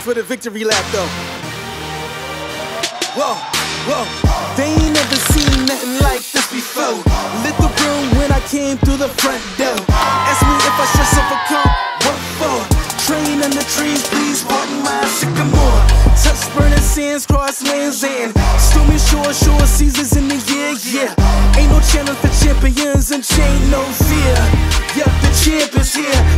for the victory lap though. Whoa, whoa. They ain't never seen nothing like this before. Lit the room when I came through the front door. Ask me if I should overcome, what for? Train in the trees, please pardon my sycamore. Touch burning sands, cross lands and stormy shore seasons in the year, yeah. Ain't no challenge for champions and chain no fear. Yup, the champ is here.